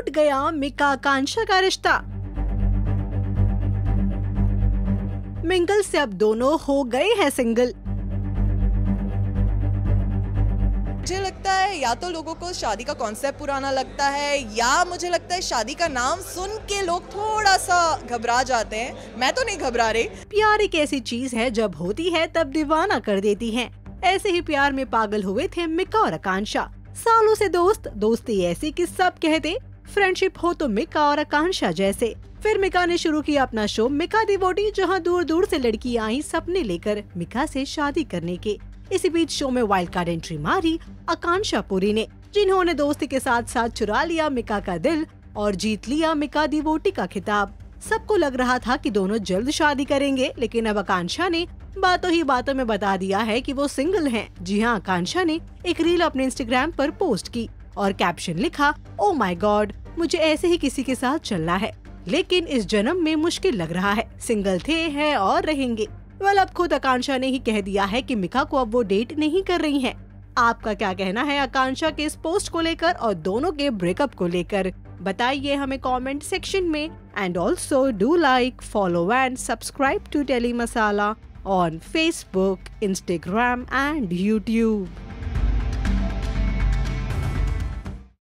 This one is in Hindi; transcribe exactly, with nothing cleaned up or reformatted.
टूट गया मिका आकांक्षा का रिश्ता। मिंगल से अब दोनों हो गए हैं सिंगल। मुझे लगता है या तो लोगों को शादी का कॉन्सेप्ट पुराना लगता है, या मुझे लगता है शादी का नाम सुन के लोग थोड़ा सा घबरा जाते हैं। मैं तो नहीं घबरा रही। प्यार एक ऐसी चीज है जब होती है तब दीवाना कर देती है। ऐसे ही प्यार में पागल हुए थे मिका और आकांक्षा। सालों से दोस्त, दोस्ती ऐसी कि सब कहते फ्रेंडशिप हो तो मिका और आकांक्षा जैसे। फिर मिका ने शुरू किया अपना शो मिका डिवोटी, जहां दूर दूर से लड़कियां आई सपने लेकर मिका से शादी करने के। इसी बीच शो में वाइल्ड कार्ड एंट्री मारी आकांक्षा पुरी ने, जिन्होंने दोस्ती के साथ साथ चुरा लिया मिका का दिल और जीत लिया मिका डिवोटी का खिताब। सबको लग रहा था कि दोनों जल्द शादी करेंगे, लेकिन अब आकांक्षा ने बातों ही बातों में बता दिया है कि वो सिंगल हैं। जी हाँ, आकांक्षा ने एक रील अपने इंस्टाग्राम पर पोस्ट की और कैप्शन लिखा, ओ माय गॉड, मुझे ऐसे ही किसी के साथ चलना है, लेकिन इस जन्म में मुश्किल लग रहा है। सिंगल थे, हैं और रहेंगे। वेल, अब खुद आकांक्षा ने ही कह दिया है कि मिका को अब वो डेट नहीं कर रही हैं। आपका क्या कहना है आकांक्षा के इस पोस्ट को लेकर और दोनों के ब्रेकअप को लेकर? बताइए हमें कमेंट सेक्शन में। And also do like, follow and subscribe to Telly Masala on Facebook, Instagram and YouTube.